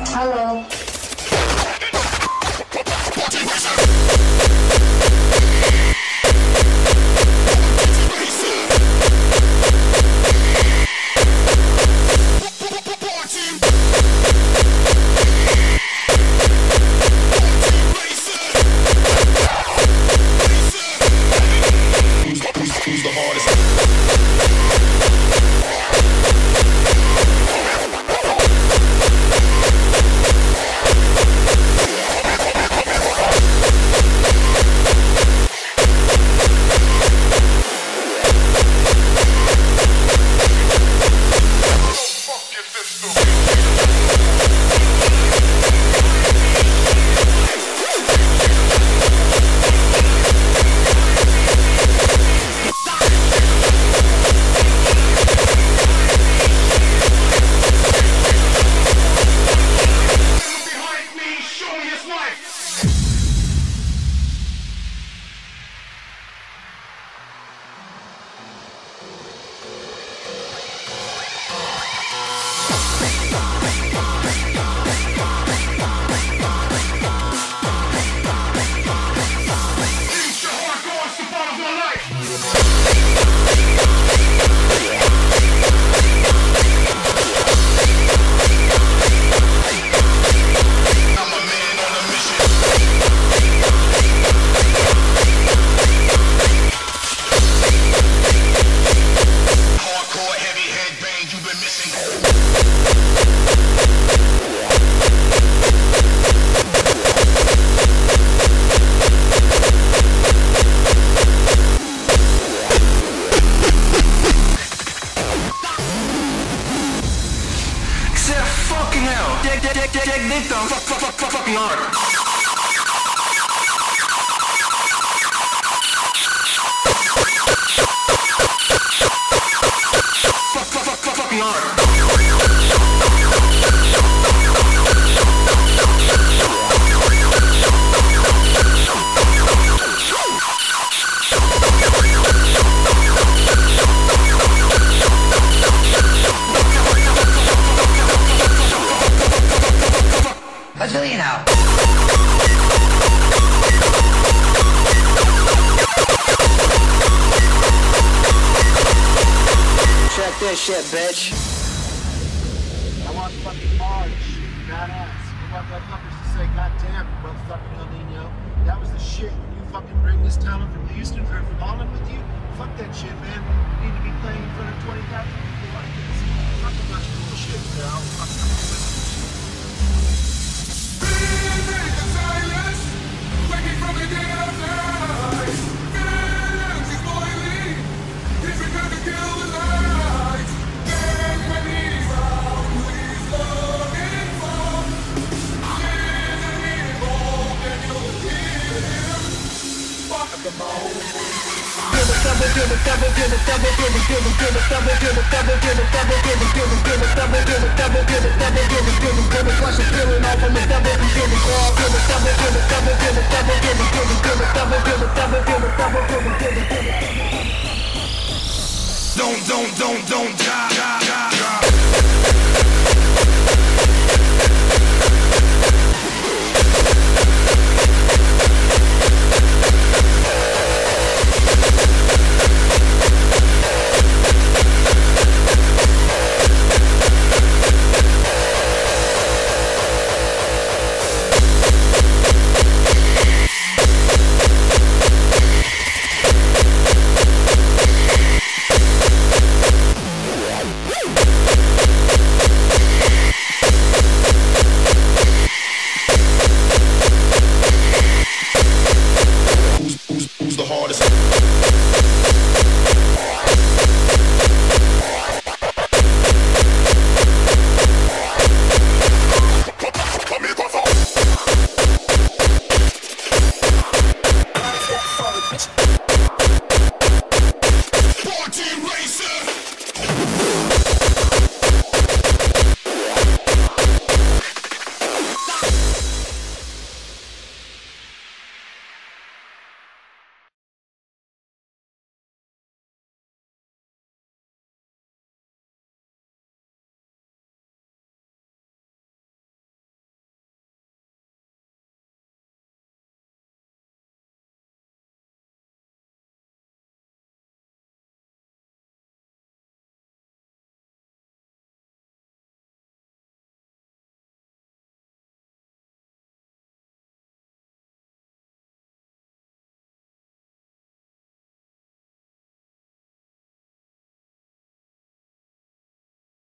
Hello. Who's the hardest? Fucking hell. Dig dit dan. Fucking hard. Fucking hard. What do you know? Check this shit, bitch. I want fucking Marge, badass. I want motherfuckers to say, God damn, motherfucking El Nino. That was the shit when you fucking bring this talent from Houston or from Holland with you. Fuck that shit, man. You need to be playing in front of 20,000 people like this. Fuck a bunch of bullshit, man. Fuck that. Don't die.